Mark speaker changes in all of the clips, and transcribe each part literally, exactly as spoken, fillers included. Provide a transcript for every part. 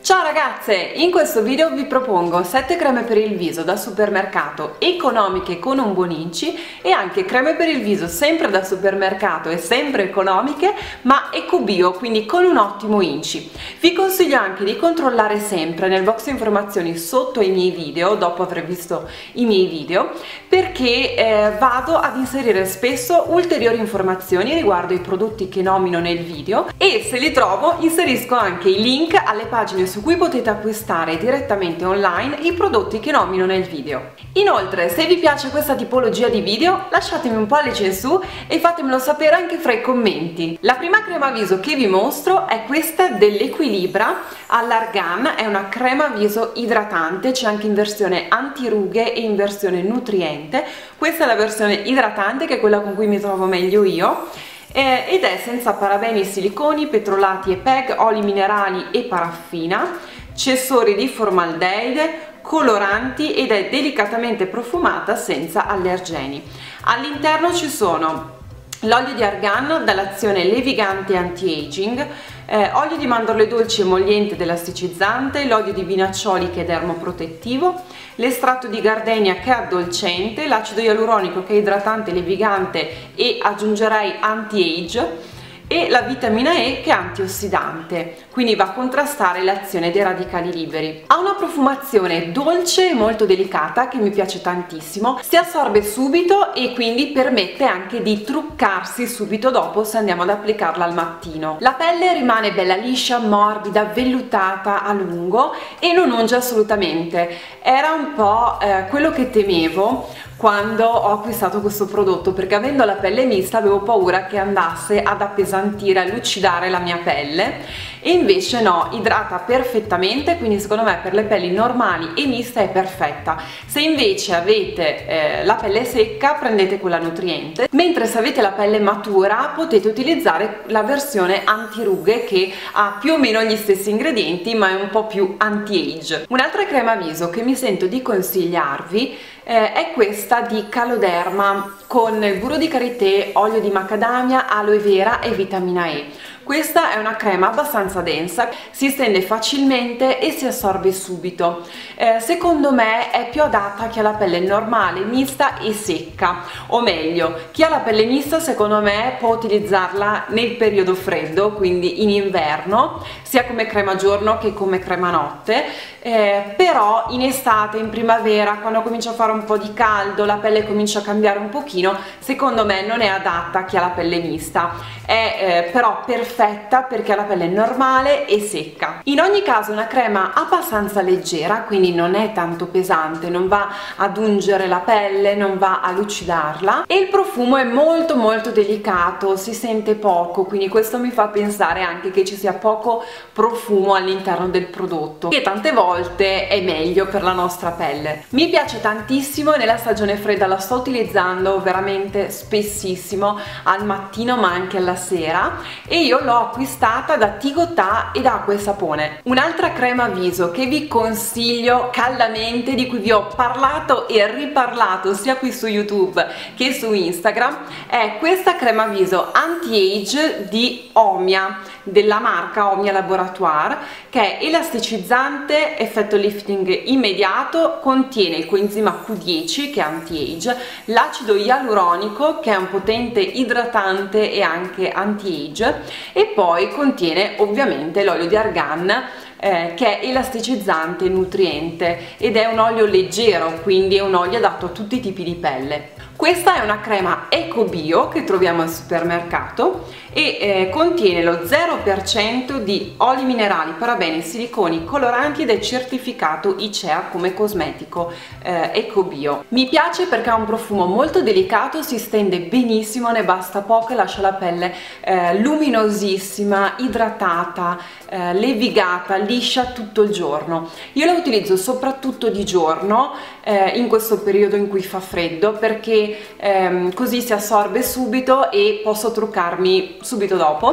Speaker 1: Ciao ragazze, in questo video vi propongo sette creme per il viso da supermercato economiche con un buon inci e anche creme per il viso sempre da supermercato e sempre economiche ma eco bio, quindi con un ottimo inci. Vi consiglio anche di controllare sempre nel box informazioni sotto i miei video, dopo aver visto i miei video, perché eh, vado ad inserire spesso ulteriori informazioni riguardo i prodotti che nomino nel video e se li trovo inserisco anche i link alle pagine su cui potete acquistare direttamente online i prodotti che nomino nel video. Inoltre, se vi piace questa tipologia di video lasciatemi un pollice in su e fatemelo sapere anche fra i commenti. La prima crema viso che vi mostro è questa dell'Equilibra all'argan, è una crema viso idratante, c'è anche in versione antirughe e in versione nutriente. Questa è la versione idratante, che è quella con cui mi trovo meglio io, Eh, ed è senza parabeni, siliconi, petrolati e P E G, oli minerali e paraffina, cessori di formaldeide, coloranti ed è delicatamente profumata senza allergeni. All'interno ci sono l'olio di argan dall'azione levigante anti-aging, eh, olio di mandorle dolci emolliente dell'asticizzante, l'olio di vinaccioli che è dermoprotettivo, l'estratto di gardenia che è addolcente, l'acido ialuronico che è idratante, levigante e aggiungerei anti-age, e la vitamina E che è antiossidante, quindi va a contrastare l'azione dei radicali liberi. Ha una profumazione dolce e molto delicata che mi piace tantissimo, si assorbe subito e quindi permette anche di truccarsi subito dopo se andiamo ad applicarla al mattino. La pelle rimane bella liscia, morbida, vellutata a lungo e non unge assolutamente. Era un po' eh, quello che temevo quando ho acquistato questo prodotto, perché avendo la pelle mista avevo paura che andasse ad appesantire, a lucidare la mia pelle, e invece no, idrata perfettamente, quindi secondo me per le pelli normali e miste è perfetta. Se invece avete eh, la pelle secca prendete quella nutriente, mentre se avete la pelle matura potete utilizzare la versione antirughe che ha più o meno gli stessi ingredienti ma è un po' più anti-age. Un'altra crema viso che mi sento di consigliarvi Eh, è questa di Caloderma con il burro di karité, olio di macadamia, aloe vera e vitamina E. Questa è una crema abbastanza densa, si stende facilmente e si assorbe subito. Eh, secondo me è più adatta a chi ha la pelle normale, mista e secca, o meglio, chi ha la pelle mista secondo me può utilizzarla nel periodo freddo, quindi in inverno, sia come crema giorno che come crema notte, eh, però in estate, in primavera, quando comincia a fare un po' di caldo, la pelle comincia a cambiare un pochino, secondo me non è adatta a chi ha la pelle mista, è eh, però perfetta perfetta perché ha la pelle normale e secca. In ogni caso è una crema abbastanza leggera, quindi non è tanto pesante, non va ad ungere la pelle, non va a lucidarla, e il profumo è molto molto delicato, si sente poco, quindi questo mi fa pensare anche che ci sia poco profumo all'interno del prodotto, che tante volte è meglio per la nostra pelle. Mi piace tantissimo, nella stagione fredda la sto utilizzando veramente spessissimo, al mattino ma anche alla sera, e io l'ho acquistata da Tigotà ed Acqua e Sapone. Un'altra crema viso che vi consiglio caldamente, di cui vi ho parlato e riparlato sia qui su YouTube che su Instagram, è questa crema viso anti-age di Omia, della marca Omia Laboratoire, che è elasticizzante, effetto lifting immediato, contiene il coenzima Q dieci che è anti-age, l'acido ialuronico che è un potente idratante e anche anti-age, e poi contiene ovviamente l'olio di argan eh, che è elasticizzante e nutriente ed è un olio leggero, quindi è un olio adatto a tutti i tipi di pelle. Questa è una crema eco bio che troviamo al supermercato e eh, contiene lo zero per cento di oli minerali, parabeni, siliconi, coloranti ed è certificato I C E A come cosmetico eh, eco bio. Mi piace perché ha un profumo molto delicato, si stende benissimo, ne basta poco e lascia la pelle eh, luminosissima, idratata, eh, levigata, liscia tutto il giorno. Io la utilizzo soprattutto di giorno eh, in questo periodo in cui fa freddo, perché ehm, così si assorbe subito e posso truccarmi subito dopo.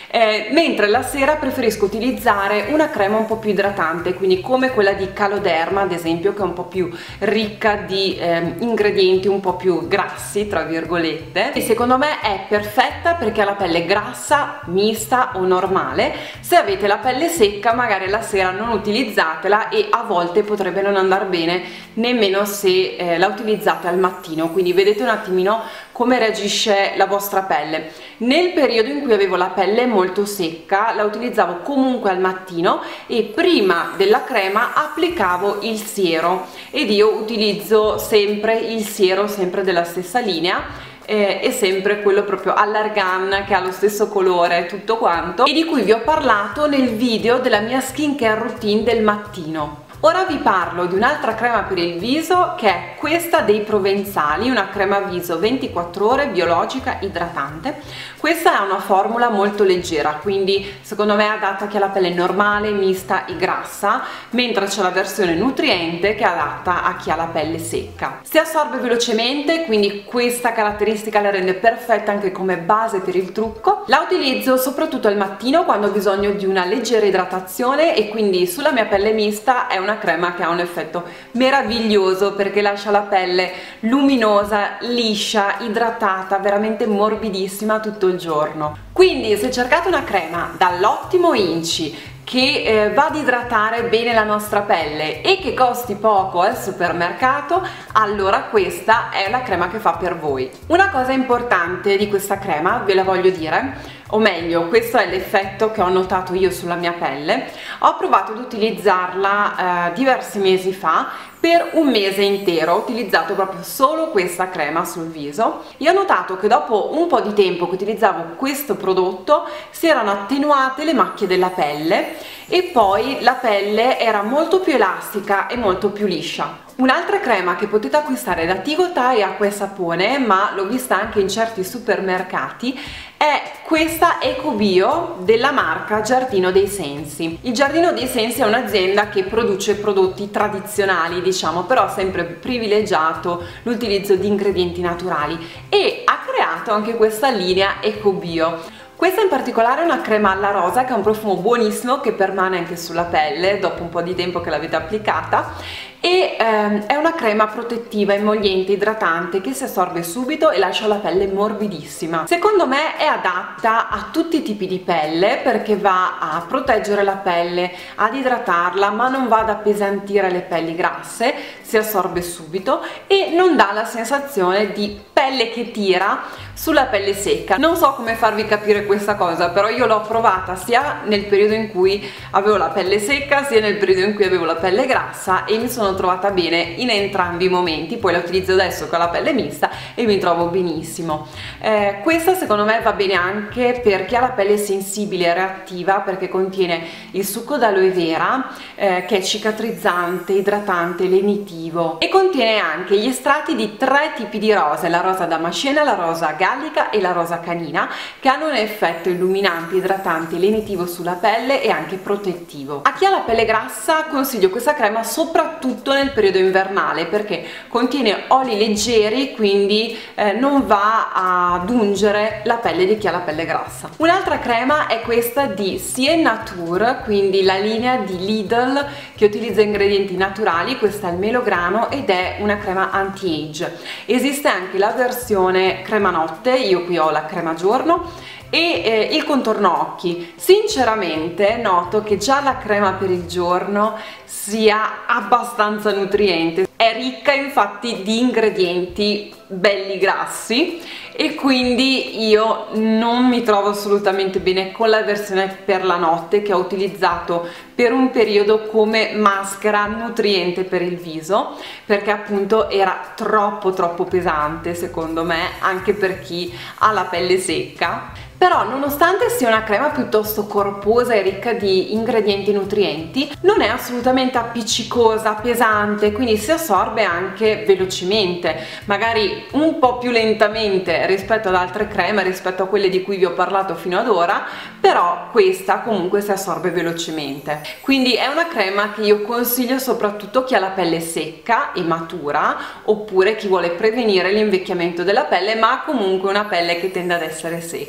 Speaker 1: eh, mentre la sera preferisco utilizzare una crema un po' più idratante, quindi come quella di Caloderma ad esempio, che è un po' più ricca di eh, ingredienti un po' più grassi tra virgolette, e secondo me è perfetta perché ha la pelle grassa, mista o normale. Se avete la pelle secca magari la sera non utilizzatela, e a volte potrebbe non andare bene nemmeno se eh, la utilizzate al mattino, quindi vedete un attimino come reagisce la vostra pelle. Nel periodo in cui avevo la pelle molto secca la utilizzavo comunque al mattino, e prima della crema applicavo il siero, ed io utilizzo sempre il siero sempre della stessa linea, eh, è sempre quello proprio all'argan, che ha lo stesso colore tutto quanto, e di cui vi ho parlato nel video della mia skincare routine del mattino. Ora vi parlo di un'altra crema per il viso, che è questa dei Provenzali, una crema viso ventiquattro ore biologica idratante. Questa è una formula molto leggera, quindi secondo me è adatta a chi ha la pelle normale, mista e grassa, mentre c'è la versione nutriente che è adatta a chi ha la pelle secca. Si assorbe velocemente, quindi questa caratteristica la rende perfetta anche come base per il trucco. La utilizzo soprattutto al mattino quando ho bisogno di una leggera idratazione, e quindi sulla mia pelle mista è una una crema che ha un effetto meraviglioso perché lascia la pelle luminosa, liscia, idratata, veramente morbidissima tutto il giorno. Quindi se cercate una crema dall'ottimo Inci che eh, va ad idratare bene la nostra pelle e che costi poco al supermercato, allora questa è la crema che fa per voi. Una cosa importante di questa crema ve la voglio dire, o meglio, questo è l'effetto che ho notato io sulla mia pelle. Ho provato ad utilizzarla eh, diversi mesi fa, per un mese intero ho utilizzato proprio solo questa crema sul viso, e ho notato che dopo un po' di tempo che utilizzavo questo prodotto si erano attenuate le macchie della pelle, e poi la pelle era molto più elastica e molto più liscia. Un'altra crema che potete acquistare da Tigotà e Acqua e Sapone, ma l'ho vista anche in certi supermercati, è questa Ecobio della marca Giardino dei Sensi. Il Giardino dei Sensi è un'azienda che produce prodotti tradizionali, diciamo, però ha sempre privilegiato l'utilizzo di ingredienti naturali, e ha creato anche questa linea Ecobio. Questa in particolare è una crema alla rosa che ha un profumo buonissimo che permane anche sulla pelle dopo un po' di tempo che l'avete applicata, e ehm, è una crema protettiva, emolliente, idratante che si assorbe subito e lascia la pelle morbidissima. Secondo me è adatta a tutti i tipi di pelle perché va a proteggere la pelle, ad idratarla, ma non va ad appesantire le pelli grasse, si assorbe subito e non dà la sensazione di pelle che tira sulla pelle secca. Non so come farvi capire questa cosa, però io l'ho provata sia nel periodo in cui avevo la pelle secca sia nel periodo in cui avevo la pelle grassa, e mi sono trovata bene in entrambi i momenti. Poi la utilizzo adesso con la pelle mista e mi trovo benissimo. Eh, questa secondo me va bene anche per chi ha la pelle sensibile e reattiva, perché contiene il succo d'aloe vera eh, che è cicatrizzante, idratante, lenitivo, e contiene anche gli estratti di tre tipi di rose: la rosa damascena, la rosa gallica e la rosa canina, che hanno un effetto illuminante, idratante, lenitivo sulla pelle e anche protettivo. A chi ha la pelle grassa consiglio questa crema soprattutto nel periodo invernale perché contiene oli leggeri, quindi eh, non va ad ungere la pelle di chi ha la pelle grassa. Un'altra crema è questa di Sien Nature, quindi la linea di Lidl che utilizza ingredienti naturali. Questa è il melograno ed è una crema anti-age. Esiste anche la versione crema notte, io qui ho la crema giorno, e eh, il contorno occhi. Sinceramente noto che già la crema per il giorno sia abbastanza nutriente, è ricca infatti di ingredienti belli grassi, e quindi io non mi trovo assolutamente bene con la versione per la notte che ho utilizzato per un periodo come maschera nutriente per il viso, perché appunto era troppo troppo pesante secondo me, anche per chi ha la pelle secca. Però nonostante sia una crema piuttosto corposa e ricca di ingredienti nutrienti, non è assolutamente appiccicosa, pesante, quindi si assorbe anche velocemente, magari un po' più lentamente rispetto ad altre creme, rispetto a quelle di cui vi ho parlato fino ad ora, però questa comunque si assorbe velocemente. Quindi è una crema che io consiglio soprattutto a chi ha la pelle secca e matura, oppure chi vuole prevenire l'invecchiamento della pelle ma ha comunque una pelle che tende ad essere secca.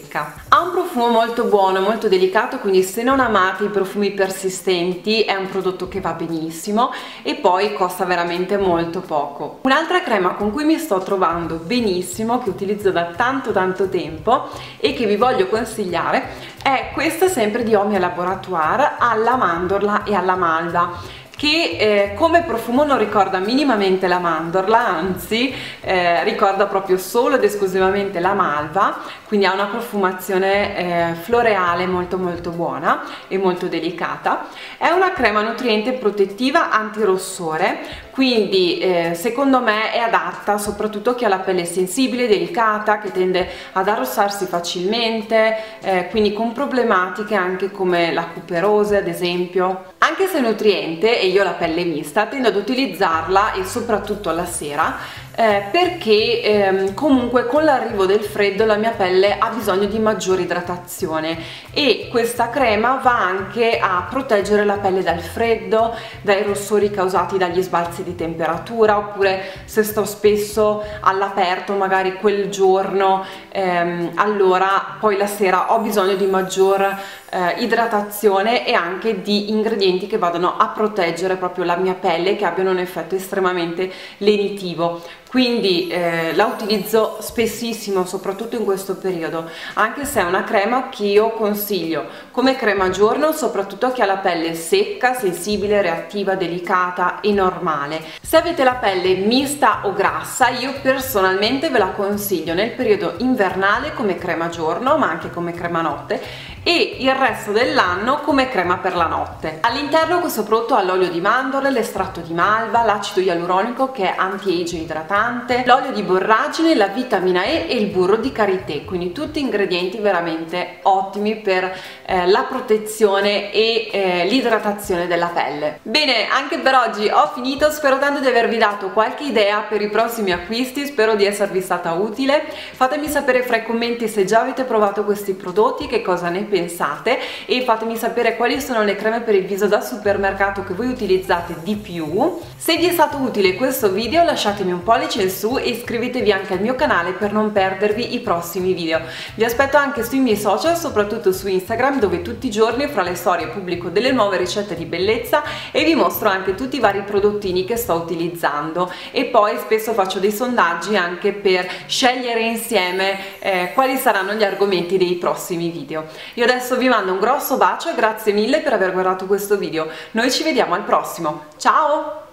Speaker 1: Ha un profumo molto buono, molto delicato, quindi se non amate i profumi persistenti è un prodotto che va benissimo e poi costa veramente molto poco. Un'altra crema con cui mi sto trovando benissimo, che utilizzo da tanto tanto tempo e che vi voglio consigliare, è questa sempre di Omia Laboratoire alla mandorla e alla malva, che eh, come profumo non ricorda minimamente la mandorla, anzi eh, ricorda proprio solo ed esclusivamente la malva, quindi ha una profumazione eh, floreale molto molto buona e molto delicata. È una crema nutriente protettiva antirossore, quindi eh, secondo me è adatta soprattutto a chi ha la pelle sensibile, delicata, che tende ad arrossarsi facilmente, eh, quindi con problematiche anche come la cuperose ad esempio. Anche se è nutriente e io ho la pelle mista, tendo ad utilizzarla e soprattutto alla sera eh, perché ehm, comunque con l'arrivo del freddo la mia pelle ha bisogno di maggiore idratazione e questa crema va anche a proteggere la pelle dal freddo, dai rossori causati dagli sbalzi di temperatura, oppure se sto spesso all'aperto magari quel giorno, ehm, allora poi la sera ho bisogno di maggior eh, idratazione e anche di ingredienti che vadano a proteggere proprio la mia pelle, che abbiano un effetto estremamente lenitivo. Quindi eh, la utilizzo spessissimo, soprattutto in questo periodo, anche se è una crema che io consiglio come crema giorno soprattutto a chi ha la pelle secca, sensibile, reattiva, delicata e normale. Se avete la pelle mista o grassa, io personalmente ve la consiglio nel periodo invernale come crema giorno, ma anche come crema notte, e il resto dell'anno come crema per la notte. All'interno questo prodotto ha l'olio di mandorle, l'estratto di malva, l'acido ialuronico che è anti-age e idratante, l'olio di borragine, la vitamina E e il burro di karité, quindi tutti ingredienti veramente ottimi per eh, la protezione e eh, l'idratazione della pelle. Bene, anche per oggi ho finito, spero tanto di avervi dato qualche idea per i prossimi acquisti, spero di esservi stata utile. Fatemi sapere fra i commenti se già avete provato questi prodotti, che cosa ne pensate, e fatemi sapere quali sono le creme per il viso da supermercato che voi utilizzate di più. Se vi è stato utile questo video lasciatemi un pollice in su e iscrivetevi anche al mio canale per non perdervi i prossimi video. Vi aspetto anche sui miei social, soprattutto su Instagram, dove tutti i giorni fra le storie pubblico delle nuove ricette di bellezza e vi mostro anche tutti i vari prodottini che sto utilizzando, e poi spesso faccio dei sondaggi anche per scegliere insieme eh, quali saranno gli argomenti dei prossimi video. Io adesso vi mando un grosso bacio e grazie mille per aver guardato questo video. Noi ci vediamo al prossimo. Ciao!